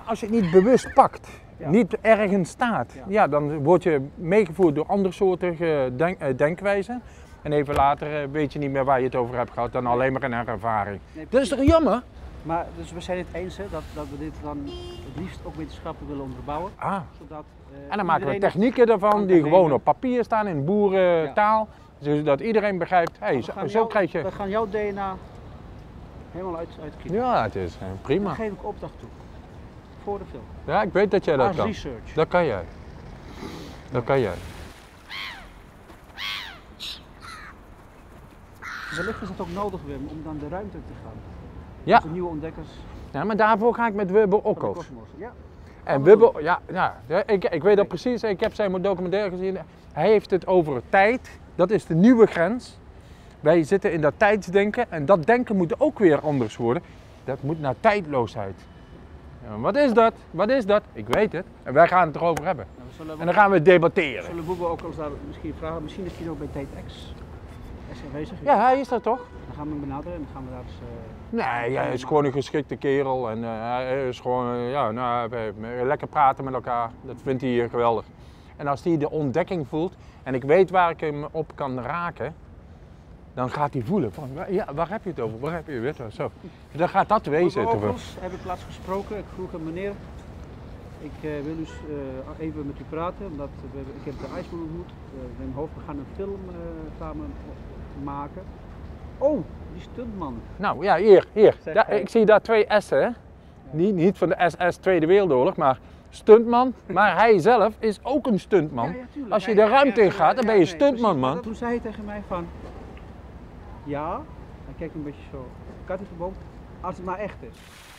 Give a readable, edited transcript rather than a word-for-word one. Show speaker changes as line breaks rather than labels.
als je het niet bewust pakt,
Ja.
niet ergens staat,
Ja.
ja, dan word je meegevoerd door andersoortige denkwijzen. En even later weet je niet meer waar je het over hebt gehad dan alleen maar een ervaring.
Nee,
Dat is toch jammer?
Maar dus we zijn het eens hè, dat we dit dan het liefst ook wetenschappelijk willen onderbouwen.
Ah.
Zodat,
En dan maken we
iedereen
technieken ervan
kan
die gewoon
nemen.
op papier staan in boerentaal. Zodat iedereen begrijpt, hey, zo krijg je...
We gaan jouw DNA helemaal uitkiezen.
Ja, het is prima.
Daar geef ik opdracht toe. Voor de film.
Ja, ik weet dat jij dat
Als
kan.
research.
Dat kan jij. Dat kan jij.
Wellicht is het ook nodig, Wim, om dan de ruimte te gaan.
Ja.
De nieuwe ontdekkers
Ja, maar daarvoor ga ik met Wubbe
van
ook
de
op.
kosmos. Ja.
En Wubbe, ik weet dat precies, ik heb zijn documentaire gezien. Hij heeft het over tijd, dat is de nieuwe grens. Wij zitten in dat tijdsdenken en dat denken moet ook weer anders worden. Dat moet naar tijdloosheid. Ja, wat is dat? Wat is dat? Ik weet het. En wij gaan het erover hebben.
Nou, we zullen
En dan gaan we debatteren.
zullen Google ook eens daar misschien vragen. Misschien is hij ook bij TEDx aanwezig.
Ja, hij is er toch?
Dan gaan we hem benaderen en dan gaan we daar eens...
Nee, hij is gewoon een geschikte kerel en hij is gewoon, lekker praten met elkaar. Dat vindt hij hier geweldig. En als hij de ontdekking voelt en ik weet waar ik hem op kan raken, dan gaat hij voelen van, ja, waar heb je het over? Waar heb je het over? Zo. Dan gaat dat wezen.
Google Ocos heb ik laatst gesproken. Ik vroeg hem, meneer, ik wil dus even met u praten, omdat ik heb de IJsman ontmoet. Wim Hof, we gaan een film samen maken. Oh, die stuntman.
Nou ja, hier.
Zeg
Ja,
hij.
ik zie daar twee S'en. Hè? Niet van de SS Tweede Wereldoorlog, maar stuntman. Maar hij zelf is ook een stuntman.
Ja, tuurlijk.
Als je de ruimte in gaat, dan ben je
nee,
stuntman,
precies.
man.
Maar toen zei hij tegen mij van, ja, hij kijkt een beetje zo, kat in de boom, als het maar echt is.